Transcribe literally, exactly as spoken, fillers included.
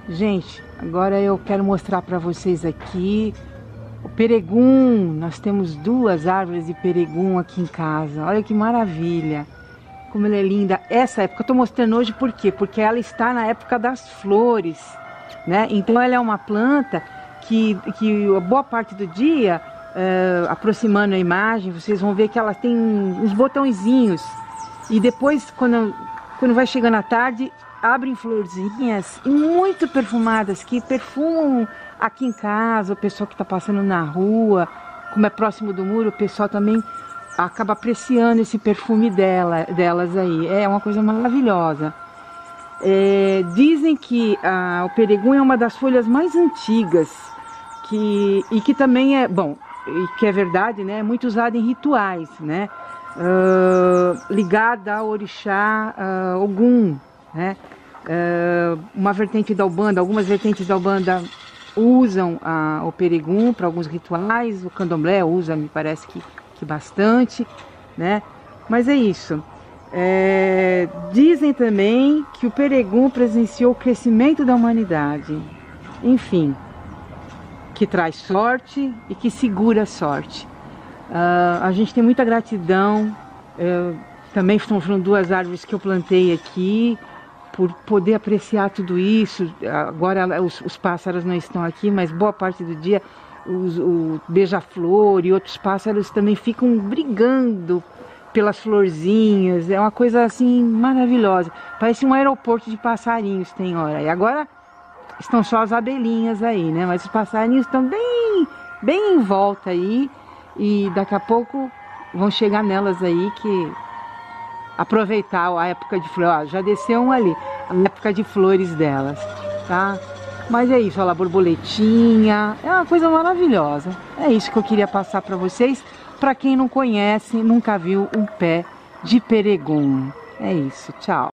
Gente, agora eu quero mostrar para vocês aqui o peregum. Nós temos duas árvores de peregum aqui em casa. Olha que maravilha, como ela é linda. Essa época eu estou mostrando hoje por quê? Porque ela está na época das flores, né? Então ela é uma planta que, que a boa parte do dia, uh, aproximando a imagem, vocês vão ver que ela tem uns botõezinhos. E depois, quando, quando vai chegando a tarde, abrem florzinhas muito perfumadas que perfumam aqui em casa, o pessoal que está passando na rua, como é próximo do muro, o pessoal também acaba apreciando esse perfume dela, delas aí. É uma coisa maravilhosa. É, dizem que ah, o peregum é uma das folhas mais antigas que, e que também é, bom, e que é verdade, né? É muito usada em rituais, né? Uh, ligada ao orixá uh, Ogum, né? Uh, uma vertente da Umbanda, algumas vertentes da Umbanda usam uh, o peregum para alguns rituais, o candomblé usa, me parece que, que bastante, né? Mas é isso. É, dizem também que o peregum presenciou o crescimento da humanidade, enfim, que traz sorte e que segura a sorte. Uh, a gente tem muita gratidão. Eu, também estão falando duas árvores que eu plantei aqui, por poder apreciar tudo isso. Agora os, os pássaros não estão aqui, mas boa parte do dia os, o beija-flor e outros pássaros também ficam brigando pelas florzinhas. É uma coisa assim maravilhosa. Parece um aeroporto de passarinhos tem hora. E agora estão só as abelhinhas aí, né? Mas os passarinhos estão bem, bem em volta aí. E daqui a pouco vão chegar nelas aí, que aproveitar a época de flores. Ó, já desceu um ali, a época de flores delas, tá? Mas é isso, olha lá, borboletinha, é uma coisa maravilhosa. É isso que eu queria passar para vocês, para quem não conhece, nunca viu um pé de peregum. É isso, tchau.